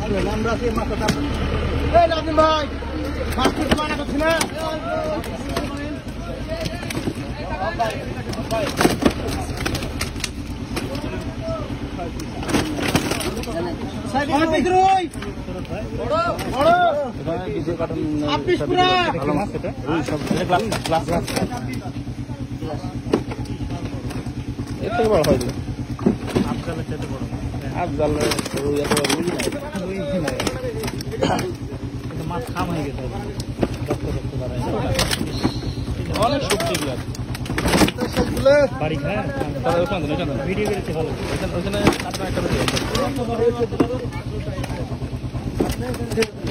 আমরা আছি মাছটা এই নাজিম ভাই মাছ কি মানা করছিস না সাইড দিকে রই বড় বড় ভিডিও কাটন আপনি পুরো ভালো মাছ এটা ওই সব গ্লাস এত বড় হয় না আফজালের চেয়ে বড় আফজালের রুই এত রুই নাই কিন্তু মাছ খাম হয়ে গেছে রক্ত দাঁড়ায় অনেক শক্তি গ্লাস বাড়ি খায় তাহলে ওখানে ভিডিও করেছে ভালো ওখানে আপনার একটা